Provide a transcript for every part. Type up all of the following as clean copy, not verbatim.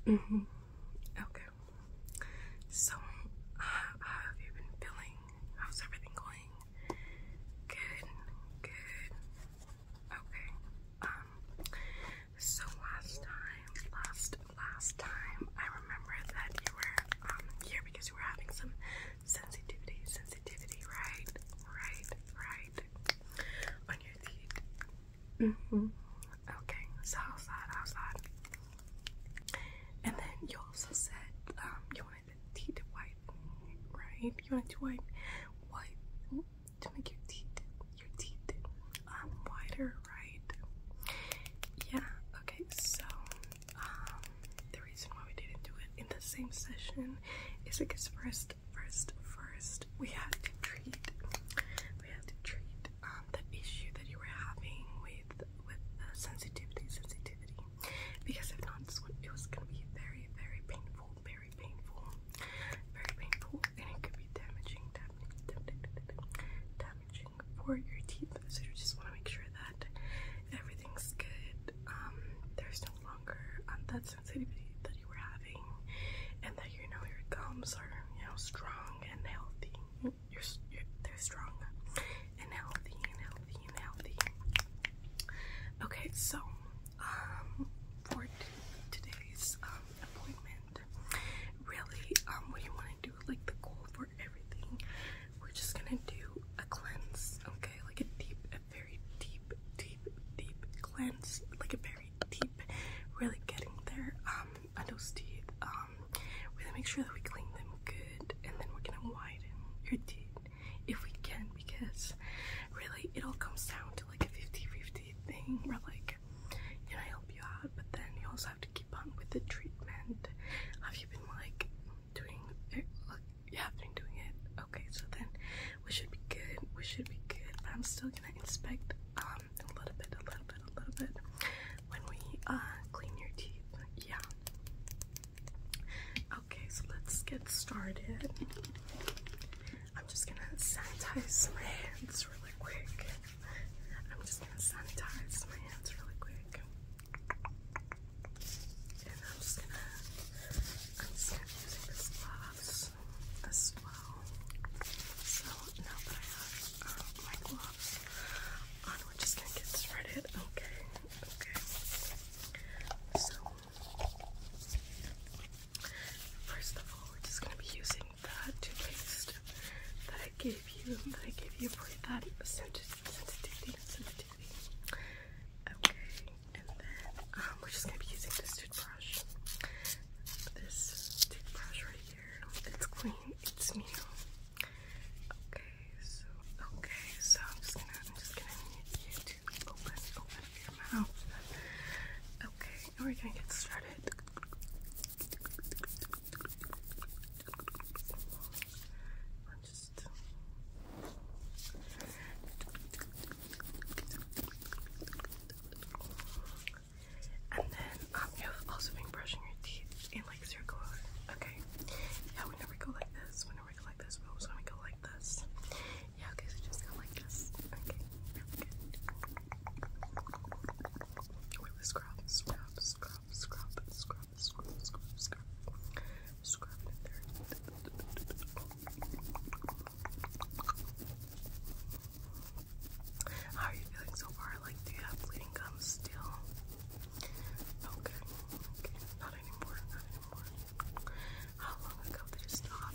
Mm-hmm. Okay. So, how have you been feeling? How's everything going? Good. Good. Okay. So last time, I remember that you were here because you were having some sensitivity, right? Right. On your teeth. Mm-hmm. Okay. So how's that? And then you also said you wanted the teeth white, right? You wanted to white to make your teeth whiter, right? Yeah. Okay. So the reason why we didn't do it in the same session is because first we had to treat the issue that you were having with the sensitivity, because if not, it was gonna be very painful, and it could be damaging for your teeth. So you just want to make sure that everything's good. There's no longer that sensitivity that you were having, and that your gums are strong and healthy. They're strong and healthy. Okay, so for today's appointment, really, what do you want to do? Like the goal for everything, we're just gonna do a cleanse, okay? Like a very deep cleanse, like a very deep, really getting there on those teeth. We're gonna make sure that we clean them good, and then we're gonna widen your teeth if we can, because really it all comes down to like a 50-50 thing. We're like, help you out, but then you also have to keep on with the treatment. Have you been like doing it? You have been doing it. Okay, so then we should be good. But I'm still gonna inspect a little bit when we clean your teeth. Yeah. Okay, so let's get started. I'm just gonna sanitize my hands really quick. And I'm just using this gloves as well. So now that I have my gloves on, we're just gonna get started. Okay. So first of all, we're just gonna be using the toothpaste that I gave you for that sensitivity. Okay, and then we're just gonna be using this toothbrush. This toothbrush right here. It's clean. It's new. Okay, so I'm just gonna need you to open your mouth. Okay, and we're gonna get started. And then you've also been brushing your teeth in like circle. Okay. Yeah, whenever we go like this, we always want to go like this. Yeah, okay, so just go like this. Okay. Really scrub it there. Scrub it there. How are you feeling so far? Like, do you have bleeding gums still? Okay. Not anymore. How long ago did it stop?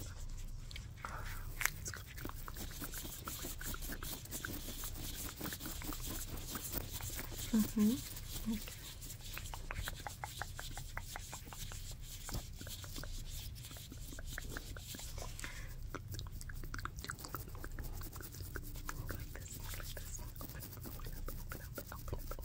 Okay. Like this. Open up.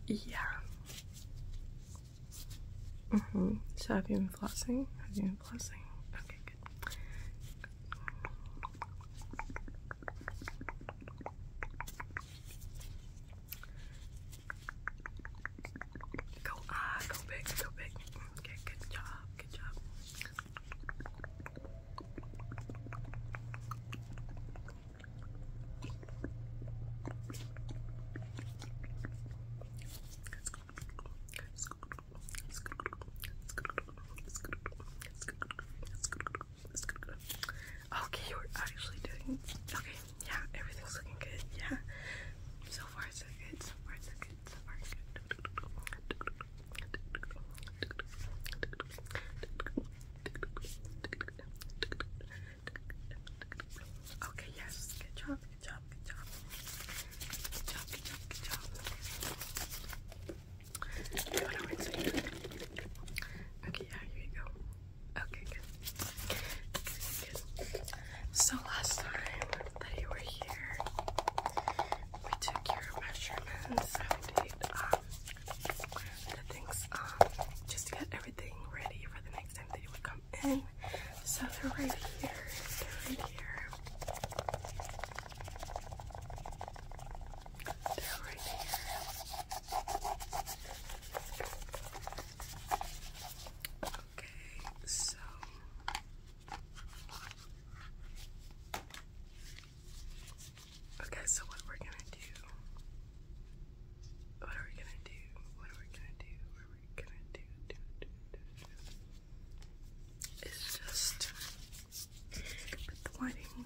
Yeah. So have you been flossing? Have you been flossing? Okay, good. Go big, go big. Okay, good job, good job. Okay, you're actually doing okay. Yeah, everything's looking good. Yeah, so far so good. So far so good. So far good. Okay, yes, good job, good job, good job, good job, good job, good job. What am I saying? Okay, yeah, here you go. Okay, good. Good. So last time that you were here, we took your measurements and we did the things just to get everything ready for the next time that you would come in. So they're right here. They're right here. They're right here. Okay, so okay, so what we're gonna do? What are we gonna do? What are we gonna do? What are we gonna do? It's just put the whitening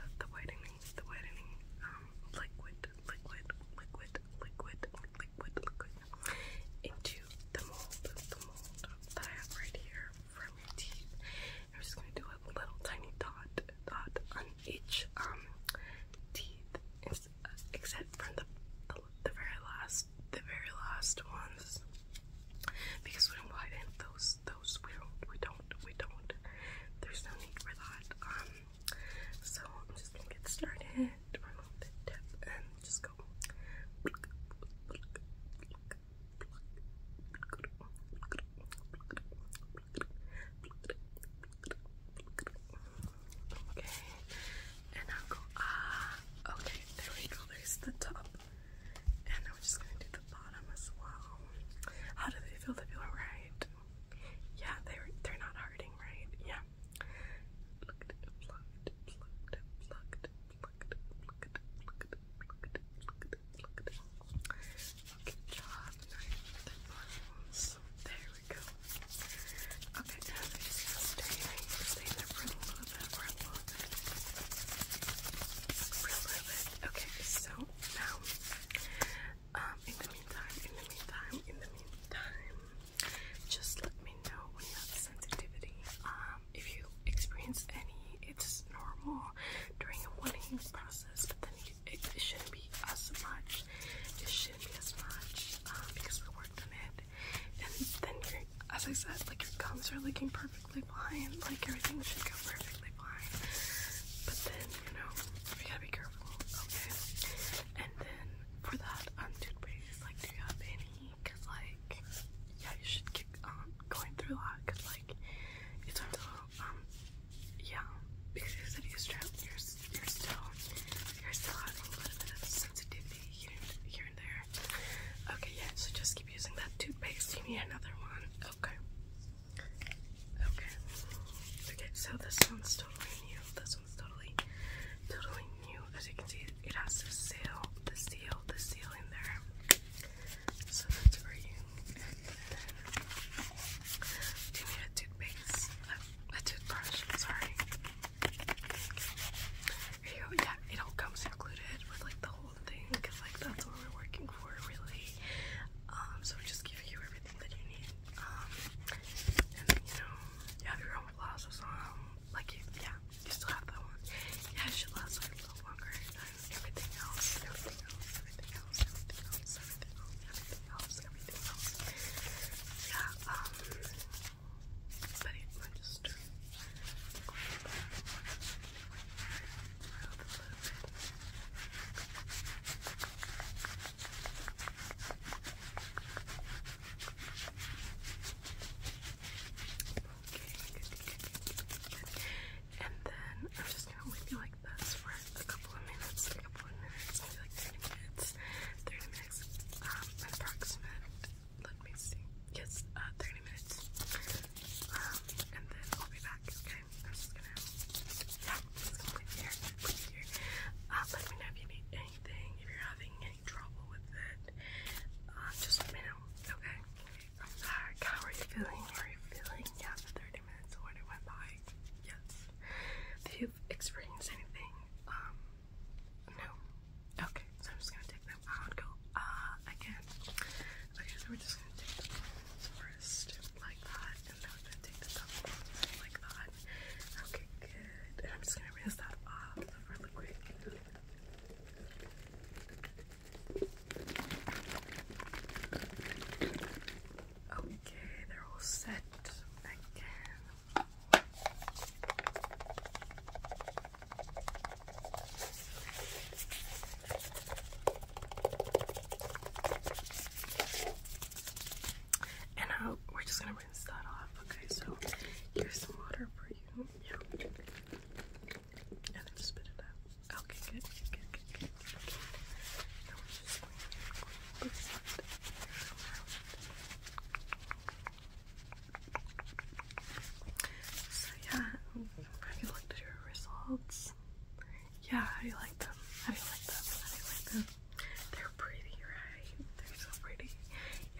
liquid into the mold that I have right here from your teeth. I'm just gonna do a little tiny dot on each teeth, except from the very last ones, because we don't widen those we don't. There's no need for that. So I'm just gonna get started. Remove the tip and just go. Okay, and I'll go, okay, there we go, there's the top, and now we're just gonna do the bottom as well. How do they feel? They feel right? Yeah, they're not hurting, right? Yeah. Good job. Nice. There we go. Okay, now they're just gonna stay there for a little bit. Okay, so now, in the meantime, just let me know when you have sensitivity. If you experience any, it's normal during a weaning process, but then it shouldn't be as much. It shouldn't be as much because we worked on it. And then as I said, like your gums are looking perfectly fine. Like everything should go perfectly fine. But then, you know, we gotta be careful, okay? And then for that toothpaste, like, do you have any? Cause like, yeah, you should keep going through that. Cause like, it's until yeah, because you said you're still having a little bit of sensitivity here and there. Okay, yeah, so just keep using that toothpaste. You need another one. Okay. Okay, so this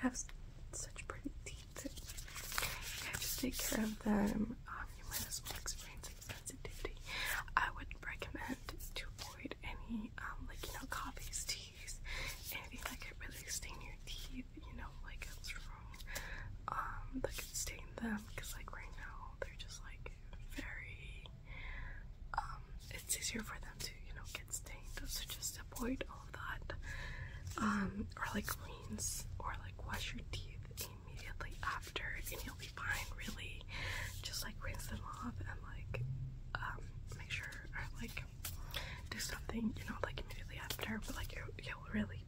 have such pretty teeth. Yeah, just take care of them. You might as well experience sensitivity. I would recommend to avoid any like, you know, coffees, teas, anything that could really stain your teeth, you know, like a strong that could stain them, because like right now they're just like very it's easier for them to, you know, get stained, so just avoid all of that. Or like rinse or like wash your teeth immediately after and you'll be fine. Really just like rinse them off and like make sure, or like do something, you know, like immediately after, but like you'll really